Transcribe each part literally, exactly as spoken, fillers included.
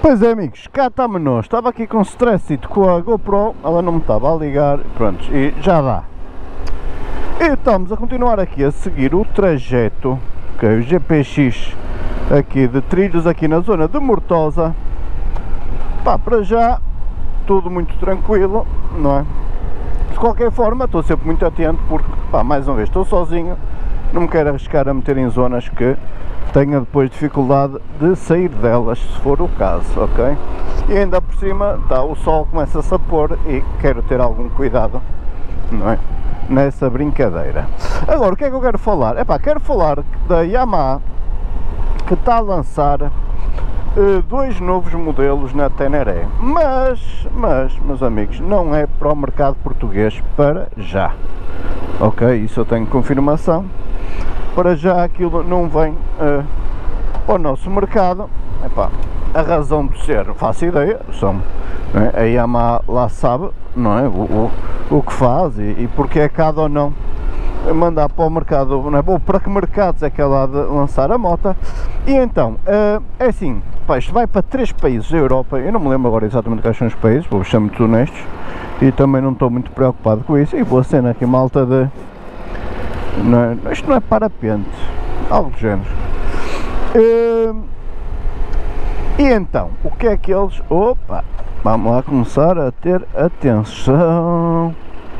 Pois é, amigos, cá estamos nós. Estava aqui com stress com a GoPro, ela não me estava a ligar, pronto, e já dá. E estamos a continuar aqui a seguir o trajeto, que é o G P X aqui de trilhos aqui na zona de Mortosa. Pá, para já tudo muito tranquilo, não é? De qualquer forma estou sempre muito atento porque, pá, mais uma vez estou sozinho, não me quero arriscar a meter em zonas que tenha depois dificuldade de sair delas, se for o caso, ok? E ainda por cima, tá, o sol começa-se a pôr e quero ter algum cuidado, não é? Nessa brincadeira. Agora, o que é que eu quero falar? Epá, quero falar da Yamaha, que está a lançar uh, dois novos modelos na Teneré, mas, mas, meus amigos, não é para o mercado português para já, ok? Isso eu tenho confirmação. Para já aquilo não vem uh, ao nosso mercado. Epá, a razão de ser, não faço ideia, são, é? A Yamaha lá sabe, não é? O, o, o que faz e, e porque é cada ou não mandar para o mercado, não é? Ou para que mercados é que ela há de lançar a moto. E então, uh, é assim, pá, isto vai para três países da Europa, eu não me lembro agora exatamente quais são os países, vou ser muito honestos, e também não estou muito preocupado com isso, e vou a cena aqui malta de... Não é, isto não é parapente, algo do género. Uh, e então, o que é que eles... Opa, vamos lá começar a ter atenção.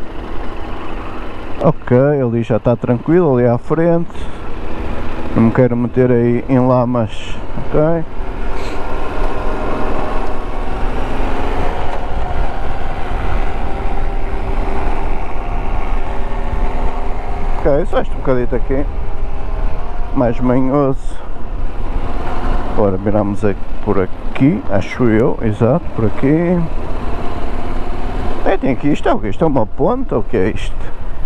Ok, ali já está tranquilo, ali à frente. Não me quero meter aí em lamas, ok. Ok, só este um bocadito aqui, mais manhoso. Ora, viramos aqui, por aqui, acho eu, exato, por aqui. É, tem aqui, isto é o que? Isto é uma ponta, o que é isto?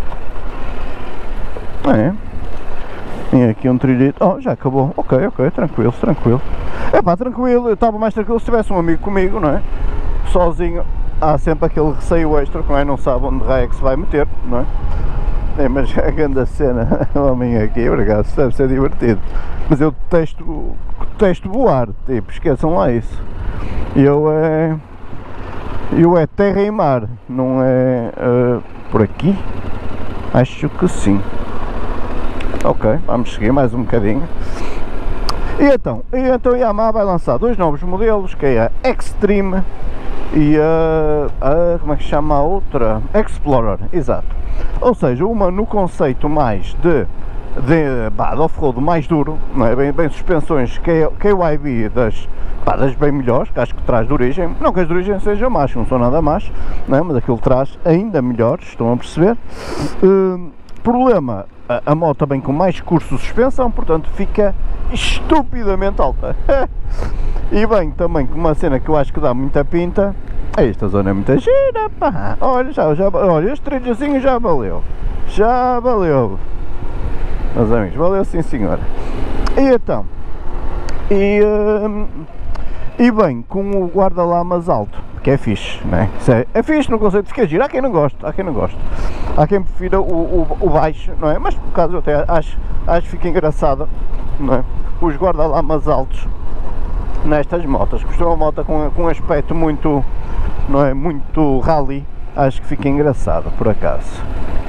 É, tem aqui um trilhito, oh, já acabou, ok, ok, tranquilo, tranquilo. É pá, tranquilo, eu estava mais tranquilo se tivesse um amigo comigo, não é? Sozinho, há sempre aquele receio extra, não é? Não sabe onde raio é que se vai meter, não é? É, mas a grande cena, o homem aqui, obrigado, deve ser divertido. Mas eu detesto, detesto voar, tipo, esqueçam lá isso. Eu é... Eu é terra e mar, não é uh, por aqui? Acho que sim. Ok, vamos seguir mais um bocadinho. E então, e então a Yamaha vai lançar dois novos modelos, que é a Extreme e a, a como é que se chama a outra? Explorer, exato. Ou seja, uma no conceito mais de, de, bah, de off-road mais duro, não é? Bem, bem suspensões K Y B das, bah, das bem melhores, que acho que traz de origem, não que as de origem sejam más, não são nada más, não é? Mas aquilo traz ainda melhores, estão a perceber? Uh, problema, a, a moto vem com mais curso de suspensão, portanto fica estupidamente alta. E bem, também com uma cena que eu acho que dá muita pinta. Esta zona é muita gira, pá. Olha, já, já, olha, este trilhozinho já valeu. Já valeu. Meus amigos, valeu sim senhora. E então, e, uh, e bem, com o guarda-lamas alto, que é fixe, né? Isso é, é fixe no conceito, fica giro. Há quem não gosta, há quem não gosta. Há quem prefira o, o, o baixo, não é? Mas por causa eu até acho, acho que fica engraçado, não é? Os guarda-lamas altos nestas motas, costuma uma moto com, com um aspecto muito, não é, muito rally, acho que fica engraçado, por acaso.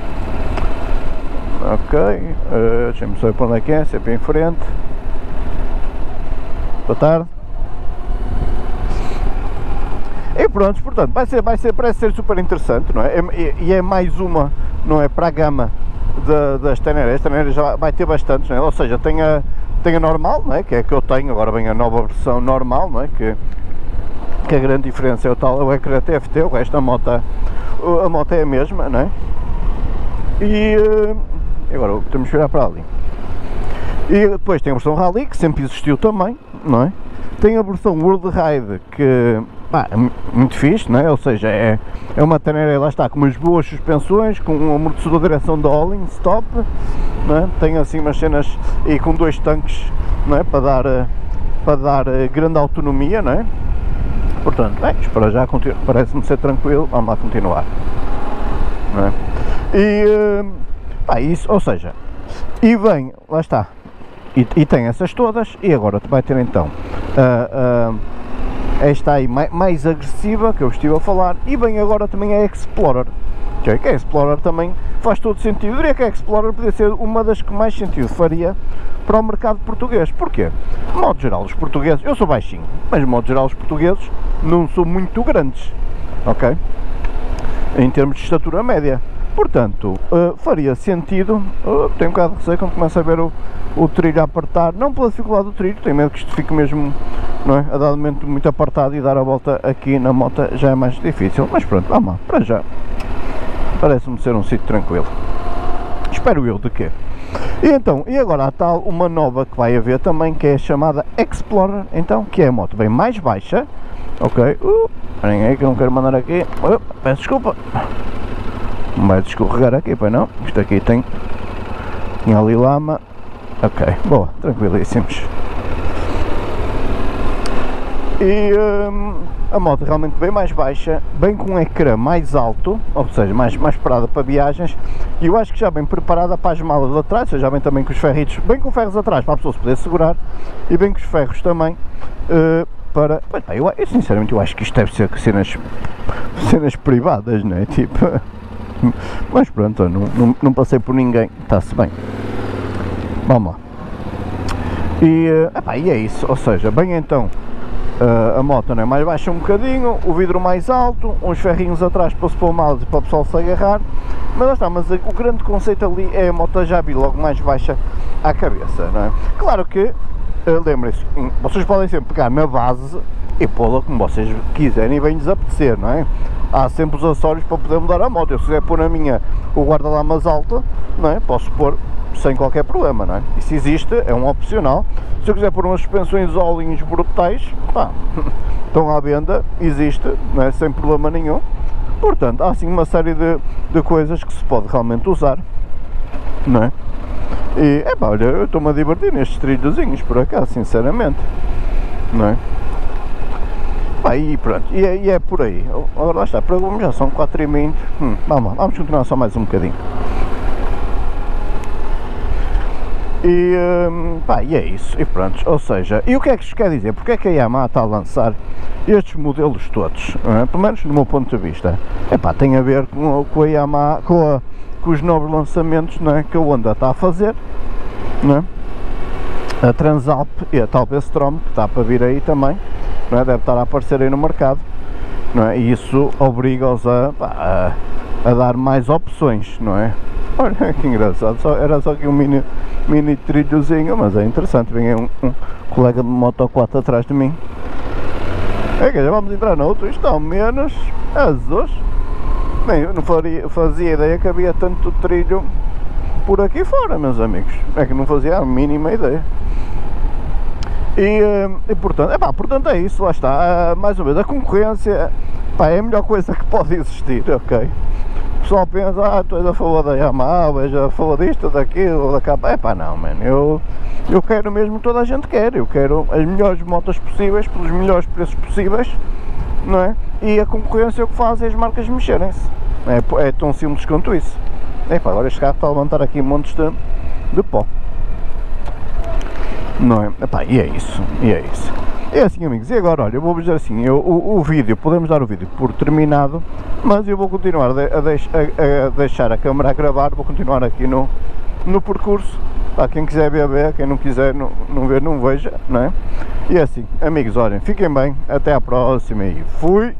Ok, uh, deixa-me saber para onde é que é, sempre em frente. Boa tarde. E pronto, portanto, vai ser, vai ser, parece ser super interessante, não é? E, e é mais uma, não é, para a gama de, das Teneré. As Teneré já vai ter bastantes, não é? Ou seja, tem a Tem a normal, não é? Que é a que eu tenho, agora vem a nova versão normal, não é? Que, que a grande diferença é o tal, o ecrã T F T, o resto da moto, a moto é a mesma, não é? E agora temos que virar para ali. E depois tem a versão Rally, que sempre existiu também, não é? Tem a versão World Ride, que, pá, é muito fixe, não é? Ou seja, é, é uma Teneré, lá está, com umas boas suspensões, com um amortecedor de direção de All-in, stop, não é? Tem assim umas cenas e com dois tanques, não é? Para dar, para dar grande autonomia, não é? Portanto, bem, para já parece-me ser tranquilo, vamos lá continuar, não é? E, pá, isso, ou seja, e vem, lá está, e, e tem essas todas, e agora vai ter então a, esta aí mais, mais agressiva que eu estive a falar, e bem agora também a Explorer, que a Explorer também faz todo sentido. Eu diria que a Explorer podia ser uma das que mais sentido faria para o mercado português. Porquê? De modo geral, os portugueses, eu sou baixinho, mas de modo geral os portugueses não são muito grandes, ok? Em termos de estatura média. Portanto, uh, faria sentido, uh, tenho um bocado de receio quando começo a ver o, o trilho a apertar, não pela dificuldade do trilho, tenho medo que isto fique mesmo, não é, a dado momento muito apertado, e dar a volta aqui na moto já é mais difícil, mas pronto, vamos lá, para já, parece-me ser um sítio tranquilo, espero eu de quê? E então, e agora há tal uma nova que vai haver também, que é a chamada Explorer, então, que é a moto bem mais baixa, ok, uh, esperem aí que eu não quero mandar aqui, uh, peço desculpa. Não vai descorregar aqui, pois não? Isto aqui tem, tem ali lama. Ok, boa, tranquilíssimos. E hum, a moto realmente bem mais baixa, bem com um ecrã mais alto, ou seja, mais, mais preparada para viagens, e eu acho que já bem preparada para as malas de atrás, ou seja, já bem também com os ferritos, bem com ferros atrás para a pessoa se poder segurar, e bem com os ferros também uh, para... Pois, pá, eu, eu sinceramente eu acho que isto deve ser cenas, cenas privadas, não é? Tipo... Mas pronto, não, não, não passei por ninguém, está-se bem. Vamos lá. E, epá, e é isso, ou seja, bem então, a moto não é mais baixa um bocadinho, o vidro mais alto, uns ferrinhos atrás para se pôr malas e para o pessoal se agarrar, mas lá está, mas o grande conceito ali é a moto já vir logo mais baixa à cabeça, não é? Claro que, lembrem-se, vocês podem sempre pegar na base e pô-la como vocês quiserem e bem-lhes apetecer, não é? Há sempre os acessórios para poder mudar a moto. Eu se quiser pôr na minha o guarda-lamas alto, não é? Posso pôr sem qualquer problema, não é? Isso existe, é um opcional. Se eu quiser pôr umas suspensões óleos brutais, pá, estão à venda, existe, não é? Sem problema nenhum. Portanto, há assim uma série de, de coisas que se pode realmente usar, não é? E, é pá, olha, eu estou-me a divertir nestes trilhozinhos, por acaso, sinceramente, não é? Pá, e pronto, e é, e é por aí. Agora lá está, para alguns já são quatro e vinte. Hum, vamos lá, vamos continuar só mais um bocadinho. E, hum, pá, e é isso, e pronto, ou seja, e o que é que isto quer dizer? Porque é que a Yamaha está a lançar estes modelos todos, não é? Pelo menos do meu ponto de vista, é pá, tem a ver com, com a Yamaha, com, a, com os novos lançamentos, não é? Que a Honda está a fazer, não é? A Transalp e a tal Strom, que está para vir aí também, não é? Deve estar a aparecer aí no mercado, não é? E isso obriga-os a, a, a dar mais opções, não é? Olha que engraçado, só, era só aqui um mini, mini trilhozinho, mas é interessante. Vem um, um colega de moto quatro atrás de mim. É que já vamos entrar no outro, isto ao menos azul. Bem, eu não faria, fazia ideia que havia tanto trilho por aqui fora, meus amigos. É que não fazia a mínima ideia. E, e portanto, epá, portanto é isso, lá está, mais uma vez, a concorrência, pá, é a melhor coisa que pode existir, ok? O pessoal pensa, ah, tu és a favor da Yamaha, és a favor disto, daquilo, da capa, epá, não, mano, eu, eu quero mesmo que toda a gente quer, eu quero as melhores motos possíveis, pelos melhores preços possíveis, não é? E a concorrência o que faz é as marcas mexerem-se, é, é tão simples quanto isso. Epá, agora este carro está a levantar aqui montes de, de pó. Não é? Epá, e é isso, e é isso. É assim, amigos, e agora, olha, eu vou-vos dizer assim, eu, o, o vídeo, podemos dar o vídeo por terminado, mas eu vou continuar a, a, deix, a, a deixar a câmera a gravar, vou continuar aqui no, no percurso, para quem quiser ver, ver, quem não quiser não, não ver, não veja, não é? E é assim, amigos, olhem, fiquem bem, até à próxima e fui!